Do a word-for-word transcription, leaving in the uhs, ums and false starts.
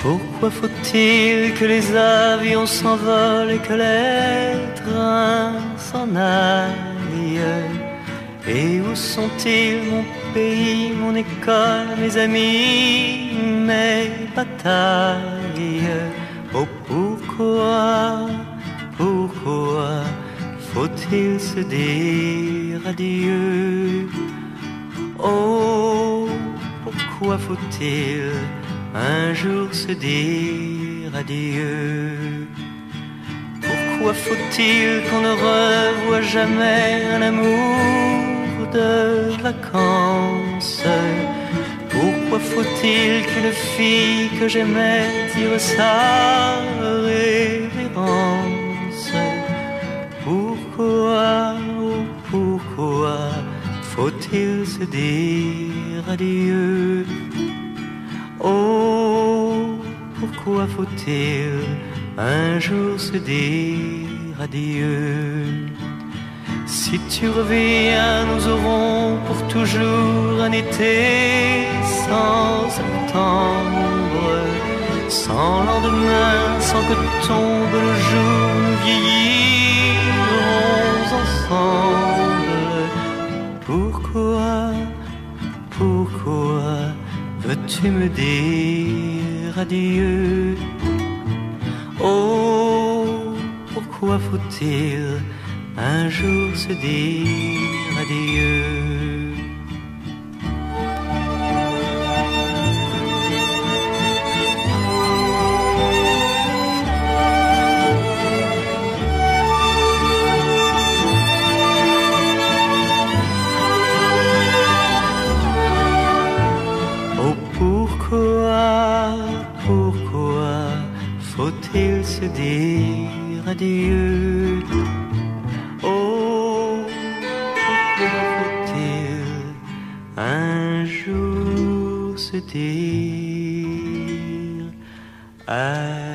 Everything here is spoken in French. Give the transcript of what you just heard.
Pourquoi faut-il que les avions s'envolent et que les trains s'en aillent? Et où sont-ils, mon pays, mon école, mes amis, mes batailles? Oh pourquoi, pourquoi faut-il se dire adieu? Oh pourquoi faut-il un jour se dire adieu? Pourquoi faut-il qu'on ne revoie jamais un amour de vacances? Pourquoi faut-il qu'une fille que j'aimais tire sa révérence? Pourquoi, oh pourquoi faut-il se dire adieu? Oh, pourquoi faut-il un jour se dire adieu? Si tu reviens, nous aurons pour toujours un été sans septembre, sans lendemain, sans que tombe le jour, nous vieillirons ensemble. Pourquoi, pourquoi veux-tu me dire adieu? Oh, pourquoi faut-il un jour se dire adieu? Oh, pourquoi, pourquoi faut-il se dire adieu? Oh, pourquoi faut-il un jour se dire adieu?